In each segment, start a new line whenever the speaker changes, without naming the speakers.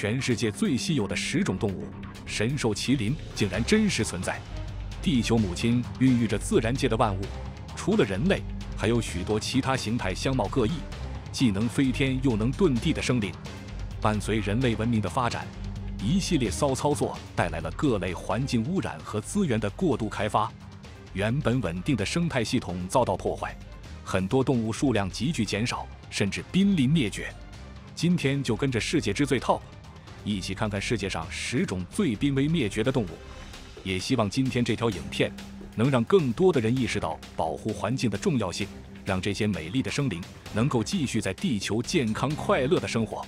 全世界最稀有的10种动物，神兽麒麟竟然真实存在。地球母亲孕育着自然界的万物，除了人类，还有许多其他形态相貌各异，既能飞天又能遁地的生灵。伴随人类文明的发展，一系列骚操作带来了各类环境污染和资源的过度开发，原本稳定的生态系统遭到破坏，很多动物数量急剧减少，甚至濒临灭绝。今天就跟着世界之最 TOP 一起看看世界上10种最濒危灭绝的动物，也希望今天这条影片能让更多的人意识到保护环境的重要性，让这些美丽的生灵能够继续在地球健康快乐的生活。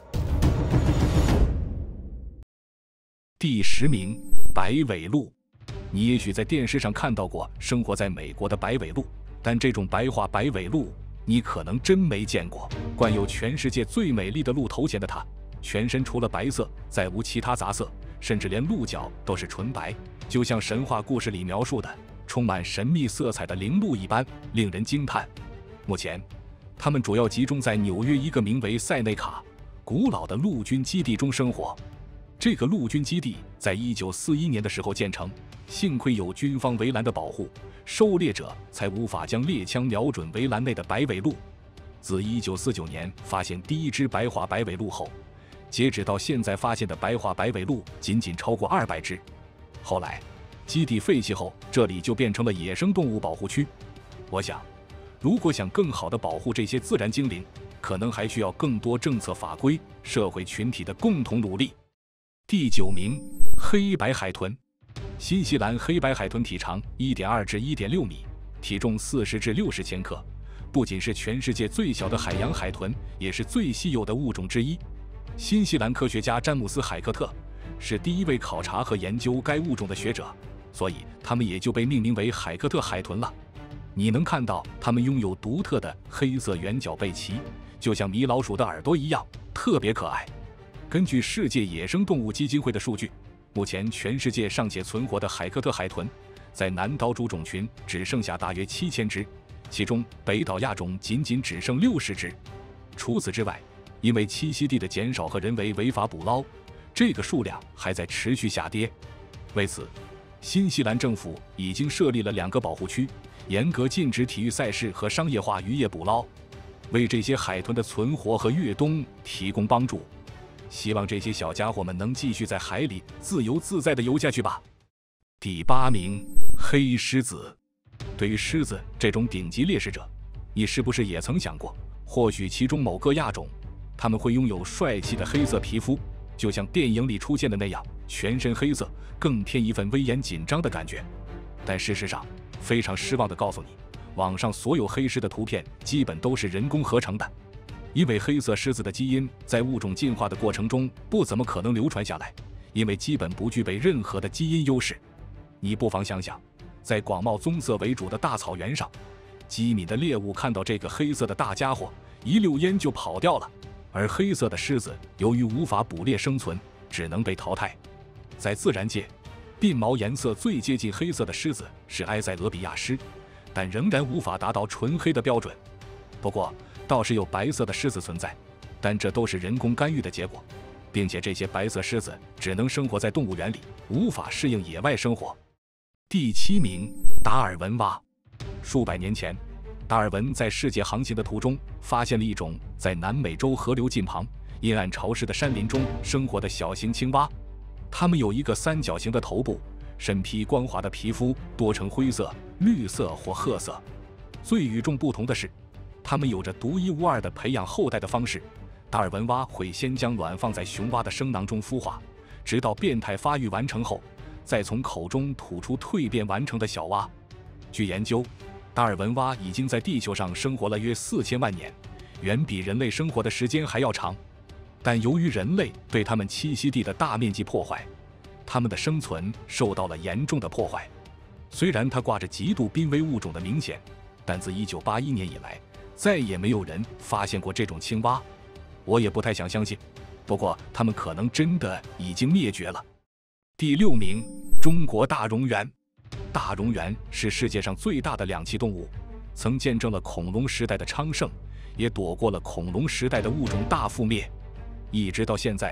第10名，白尾鹿。你也许在电视上看到过生活在美国的白尾鹿，但这种白化白尾鹿你可能真没见过。冠有全世界最美丽的鹿头衔的它，全身除了白色再无其他杂色，甚至连鹿角都是纯白，就像神话故事里描述的充满神秘色彩的灵鹿一般，令人惊叹。目前它们主要集中在纽约一个名为塞内卡古老的陆军基地中生活。这个陆军基地在1941年的时候建成，幸亏有军方围栏的保护，狩猎者才无法将猎枪瞄准围栏内的白尾鹿。自1949年发现第一只白化白尾鹿后，截止到现在发现的白化白尾鹿仅超过200只。后来基地废弃后，这里就变成了野生动物保护区。我想，如果想更好地保护这些自然精灵，可能还需要更多政策法规、社会群体的共同努力。第9名，黑白海豚。新西兰黑白海豚体长1.2至1.6米，体重40至60千克，不仅是全世界最小的海洋海豚，也是最稀有的物种之一。新西兰科学家詹姆斯·海克特是第一位考察和研究该物种的学者，所以它们也就被命名为海克特海豚了。你能看到它们拥有独特的黑色圆角背鳍，就像米老鼠的耳朵一样，特别可爱。根据世界野生动物基金会的数据，目前全世界尚且存活的海克特海豚，在南岛主种群只剩下大约7000只，其中北岛亚种仅只剩60只。除此之外，因为栖息地的减少和人为违法捕捞，这个数量还在持续下跌。为此，新西兰政府已经设立了2个保护区，严格禁止体育赛事和商业化渔业捕捞，为这些海豚的存活和越冬提供帮助。希望这些小家伙们能继续在海里自由自在地游下去吧。第8名，黑狮子。对于狮子这种顶级猎食者，你是不是也曾想过，或许其中某个亚种，它们会拥有帅气的黑色皮肤，就像电影里出现的那样，全身黑色，更添一份威严紧张的感觉。但事实上，非常失望地告诉你，网上所有黑狮的图片基本都是人工合成的。因为黑色狮子的基因在物种进化的过程中不怎么可能流传下来，因为基本不具备任何的基因优势。你不妨想想，在广袤棕色为主的大草原上，机敏的猎物看到这个黑色的大家伙，一溜烟就跑掉了，而黑色的狮子由于无法捕猎生存，只能被淘汰。在自然界，鬓毛颜色最接近黑色的狮子是埃塞俄比亚狮，但仍然无法达到纯黑的标准。不过倒是有白色的狮子存在，但这都是人工干预的结果，并且这些白色狮子只能生活在动物园里，无法适应野外生活。第7名，达尔文蛙。数百年前，达尔文在世界航行的途中发现了一种在南美洲河流近旁阴暗潮湿的山林中生活的小型青蛙。它们有一个三角形的头部，身披光滑的皮肤，多呈灰色、绿色或褐色。最与众不同的是，它们有着独一无二的培养后代的方式。达尔文蛙会先将卵放在雄蛙的生囊中孵化，直到变态发育完成后，再从口中吐出蜕变完成的小蛙。据研究，达尔文蛙已经在地球上生活了约4000万年，远比人类生活的时间还要长。但由于人类对它们栖息地的大面积破坏，它们的生存受到了严重的破坏。虽然它挂着极度濒危物种的明显，但自1981年以来，再也没有人发现过这种青蛙。我也不太想相信，不过它们可能真的已经灭绝了。第6名，中国大蝾螈。大蝾螈是世界上最大的两栖动物，曾见证了恐龙时代的昌盛，也躲过了恐龙时代的物种大覆灭。一直到现在，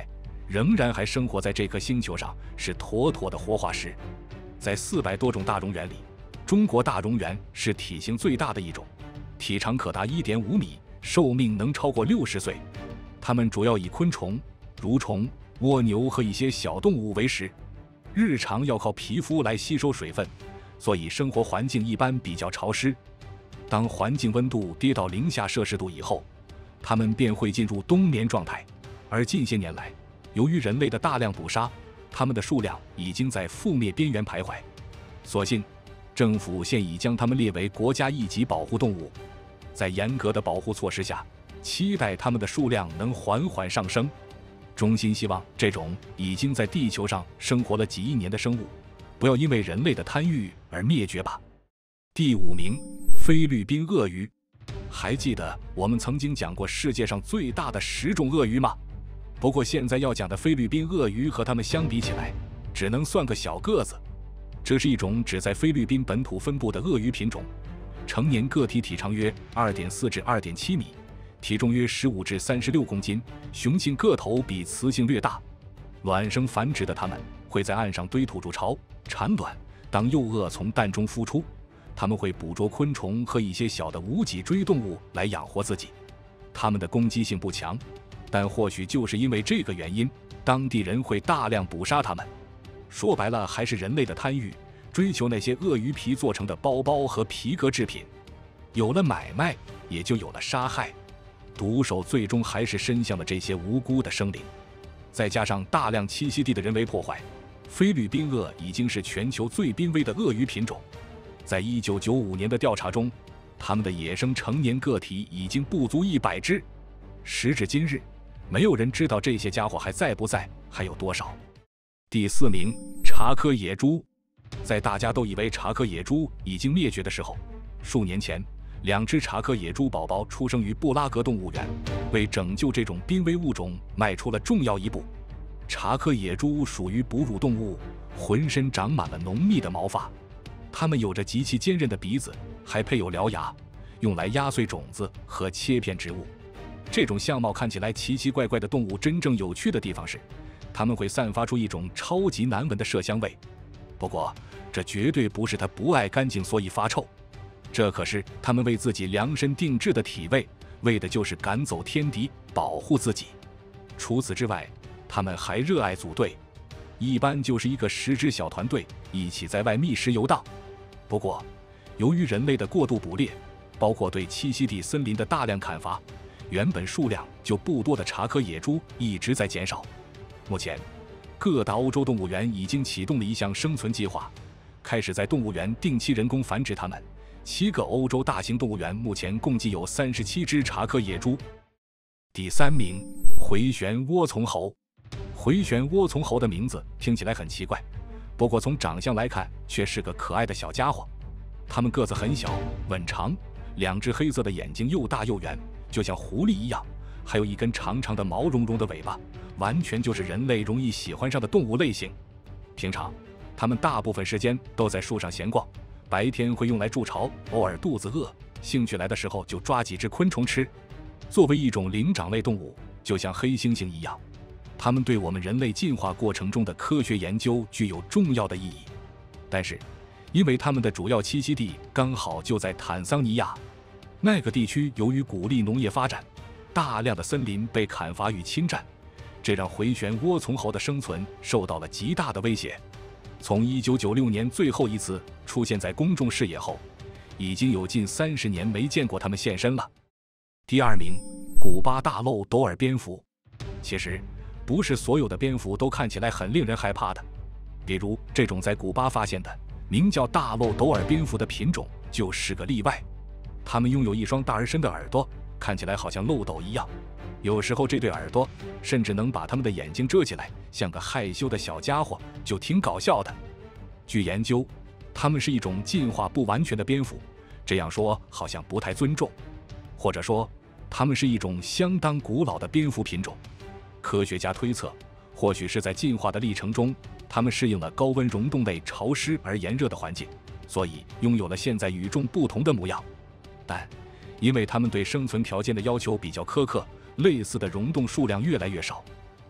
仍然还生活在这颗星球上，是妥妥的活化石。在400多种大蝾螈里，中国大蝾螈是体型最大的一种，体长可达1.5米，寿命能超过60岁。它们主要以昆虫、蠕虫、蜗牛和一些小动物为食，日常要靠皮肤来吸收水分，所以生活环境一般比较潮湿。当环境温度跌到0下摄氏度以后，它们便会进入冬眠状态。而近些年来，由于人类的大量捕杀，它们的数量已经在覆灭边缘徘徊。所幸，政府现已将它们列为国家一级保护动物，在严格的保护措施下，期待它们的数量能缓缓上升。衷心希望这种已经在地球上生活了几亿年的生物，不要因为人类的贪欲而灭绝吧。第5名，菲律宾鳄鱼。还记得我们曾经讲过世界上最大的10种鳄鱼吗？不过现在要讲的菲律宾鳄鱼和它们相比起来，只能算个小个子。这是一种只在菲律宾本土分布的鳄鱼品种，成年个体体长约2.4至2.7米，体重约15至36公斤，雄性个头比雌性略大。卵生繁殖的它们会在岸上堆土筑巢产卵，当幼鳄从蛋中孵出，它们会捕捉昆虫和一些小的无脊椎动物来养活自己。它们的攻击性不强，但或许就是因为这个原因，当地人会大量捕杀它们。说白了，还是人类的贪欲，追求那些鳄鱼皮做成的包包和皮革制品。有了买卖，也就有了杀害，毒手最终还是伸向了这些无辜的生灵。再加上大量栖息地的人为破坏，菲律宾鳄已经是全球最濒危的鳄鱼品种。在1995年的调查中，它们的野生成年个体已经不足100只。时至今日，没有人知道这些家伙还在不在，还有多少。第4名，查科野猪。在大家都以为查科野猪已经灭绝的时候，数年前，2只查科野猪宝宝出生于布拉格动物园，为拯救这种濒危物种迈出了重要一步。查科野猪属于哺乳动物，浑身长满了浓密的毛发，它们有着极其坚韧的鼻子，还配有獠牙，用来压碎种子和切片植物。这种相貌看起来奇奇怪怪的动物，真正有趣的地方是，它们会散发出一种超级难闻的麝香味。不过，这绝对不是它不爱干净所以发臭，这可是它们为自己量身定制的体味，为的就是赶走天敌，保护自己。除此之外，它们还热爱组队，一般就是一个10只小团队一起在外觅食游荡。不过，由于人类的过度捕猎，包括对栖息地森林的大量砍伐，原本数量就不多的查科野猪一直在减少。目前，各大欧洲动物园已经启动了一项生存计划，开始在动物园定期人工繁殖它们。7个欧洲大型动物园目前共计有37只查科野猪。第3名，回旋涡丛猴。回旋涡丛猴的名字听起来很奇怪，不过从长相来看，却是个可爱的小家伙。它们个子很小，吻长，2只黑色的眼睛又大又圆，就像狐狸一样，还有一根长长的毛茸茸的尾巴，完全就是人类容易喜欢上的动物类型。平常，它们大部分时间都在树上闲逛，白天会用来筑巢，偶尔肚子饿，兴趣来的时候就抓几只昆虫吃。作为一种灵长类动物，就像黑猩猩一样，它们对我们人类进化过程中的科学研究具有重要的意义。但是，因为它们的主要栖息地刚好就在坦桑尼亚，那个地区由于鼓励农业发展，大量的森林被砍伐与侵占，这让回旋涡丛猴的生存受到了极大的威胁。从1996年最后一次出现在公众视野后，已经有近30年没见过它们现身了。第2名，古巴大漏斗耳蝙蝠。其实，不是所有的蝙蝠都看起来很令人害怕的，比如这种在古巴发现的名叫大漏斗耳蝙蝠的品种就是个例外。它们拥有一双大而深的耳朵，看起来好像漏斗一样，有时候这对耳朵甚至能把它们的眼睛遮起来，像个害羞的小家伙，就挺搞笑的。据研究，它们是一种进化不完全的蝙蝠，这样说好像不太尊重，或者说它们是一种相当古老的蝙蝠品种。科学家推测，或许是在进化的历程中，它们适应了高温溶洞内潮湿而炎热的环境，所以拥有了现在与众不同的模样。但因为它们对生存条件的要求比较苛刻，类似的溶洞数量越来越少，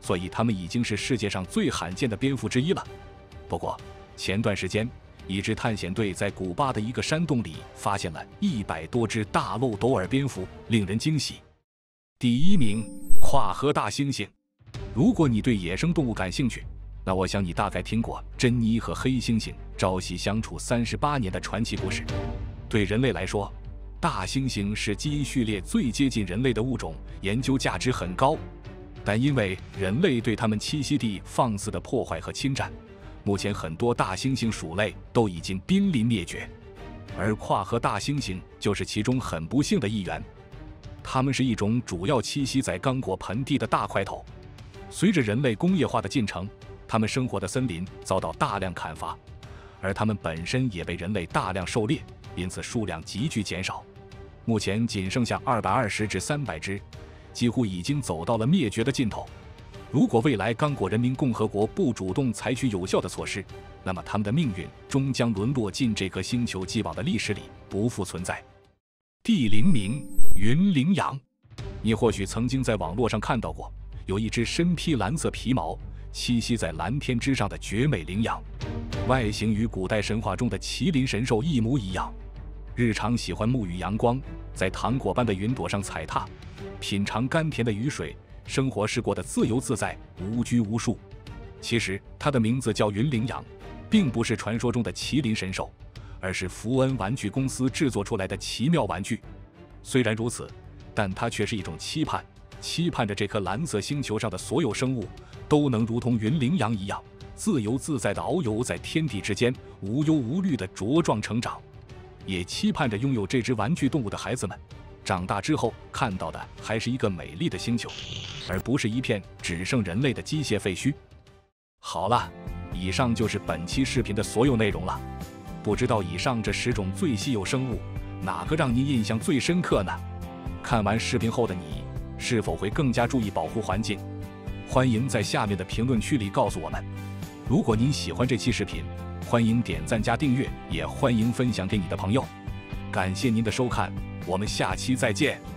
所以它们已经是世界上最罕见的蝙蝠之一了。不过，前段时间，一支探险队在古巴的一个山洞里发现了100多只大漏斗耳蝙蝠，令人惊喜。第1名，跨河大猩猩。如果你对野生动物感兴趣，那我想你大概听过珍妮和黑猩猩朝夕相处38年的传奇故事。对人类来说，大猩猩是基因序列最接近人类的物种，研究价值很高。但因为人类对它们栖息地放肆的破坏和侵占，目前很多大猩猩属类都已经濒临灭绝，而跨河大猩猩就是其中很不幸的一员。它们是一种主要栖息在刚果盆地的大块头。随着人类工业化的进程，它们生活的森林遭到大量砍伐，而它们本身也被人类大量狩猎，因此数量急剧减少。目前仅剩下220至300只，几乎已经走到了灭绝的尽头。如果未来刚果人民共和国不主动采取有效的措施，那么他们的命运终将沦落进这颗星球既往的历史里，不复存在。第0名，云羚羊。你或许曾经在网络上看到过，有一只身披蓝色皮毛，栖息在蓝天之上的绝美羚羊，外形与古代神话中的麒麟神兽一模一样。日常喜欢沐浴阳光，在糖果般的云朵上踩踏，品尝甘甜的雨水，生活是过得自由自在，无拘无束。其实它的名字叫云羚羊，并不是传说中的麒麟神兽，而是福恩玩具公司制作出来的奇妙玩具。虽然如此，但它却是一种期盼，期盼着这颗蓝色星球上的所有生物都能如同云羚羊一样，自由自在地遨游在天地之间，无忧无虑地茁壮成长。也期盼着拥有这只玩具动物的孩子们长大之后看到的还是一个美丽的星球，而不是一片只剩人类的机械废墟。好了，以上就是本期视频的所有内容了。不知道以上这10种最稀有生物，哪个让您印象最深刻呢？看完视频后的你，是否会更加注意保护环境？欢迎在下面的评论区里告诉我们。如果您喜欢这期视频，欢迎点赞加订阅，也欢迎分享给你的朋友。感谢您的收看，我们下期再见。